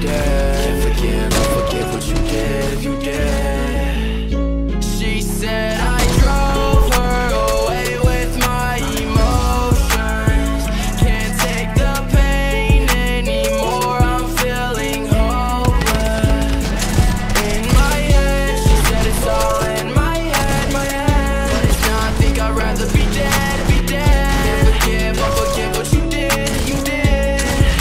dead. Can't forgive or forget what you did, you did. She said I drove her away with my emotions. Can't take the pain anymore, I'm feeling hopeless. In my head, she said it's all in my head, my head. But it's not, I think I'd rather be dead, be dead. Can't forgive or forget what you did, you did.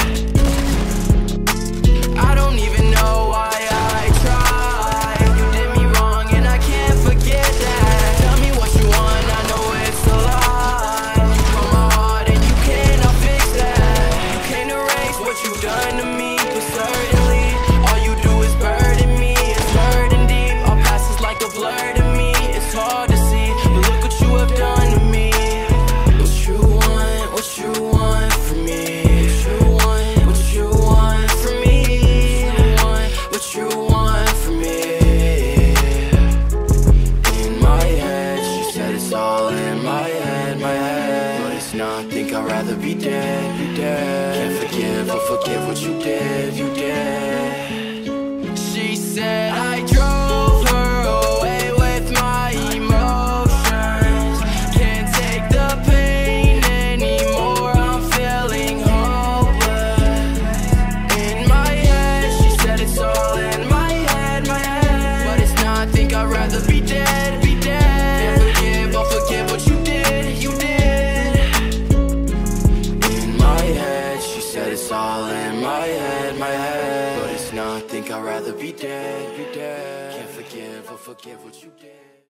I don't even know why I tried. You did me wrong and I can't forget that. Tell me what you want, I know it's a lie. You broke my heart and you cannot fix that. You can't erase what you've done to me, but certainly all you do is burden me. It's hurting deep, our past is like a blur to me. It's hard to see, but look what you have done to me. What you want from me? What you want from me? What you want from me? In my head, she said it's all in my head, my head. But it's not, think I'd rather be dead, be dead. Can't forgive or forget what you did, you did. She said I drove her away with my emotions. Can't take the pain anymore, I'm feeling hopeless. In my head, she said it's all in my head, my head. But it's not, think I'd rather be dead, be dead. Can't forgive or forget what you did, you did. In my head, she said it's all in my head, my head. But it's not, think I'd rather be dead, be dead. Can't forgive or forget what you did.